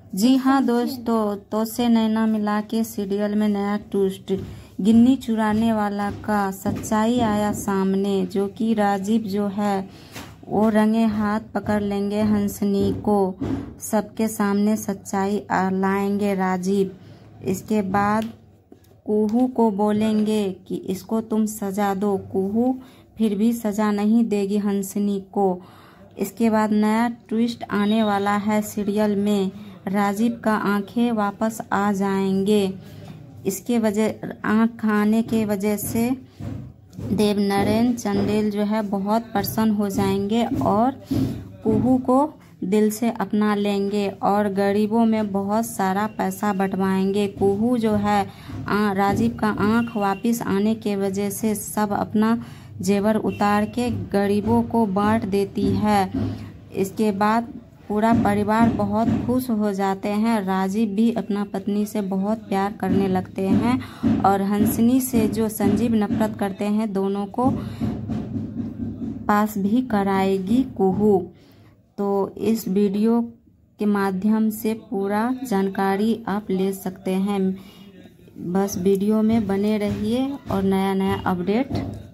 जी हाँ दोस्तों, तो से नैना मिला के सीरियल में नया ट्विस्ट। गिन्नी चुराने वाला का सच्चाई आया सामने, जो कि राजीव जो है वो रंगे हाथ पकड़ लेंगे हंसनी को। सबके सामने सच्चाई लाएंगे राजीव। इसके बाद कुहू को बोलेंगे कि इसको तुम सजा दो। कुहू फिर भी सजा नहीं देगी हंसनी को। इसके बाद नया ट्विस्ट आने वाला है सीरियल में। राजीव का आंखें वापस आ जाएंगे। इसके वजह आंख आने के वजह से देवनरेन चंदेल जो है बहुत प्रसन्न हो जाएंगे और कुहू को दिल से अपना लेंगे और गरीबों में बहुत सारा पैसा बंटवाएंगे। कुहू जो है राजीव का आंख वापस आने के वजह से सब अपना जेवर उतार के गरीबों को बांट देती है। इसके बाद पूरा परिवार बहुत खुश हो जाते हैं। राजीव भी अपना पत्नी से बहुत प्यार करने लगते हैं और हंसनी से जो संजीव नफरत करते हैं, दोनों को पास भी कराएगी कुहू। तो इस वीडियो के माध्यम से पूरा जानकारी आप ले सकते हैं। बस वीडियो में बने रहिए और नया नया अपडेट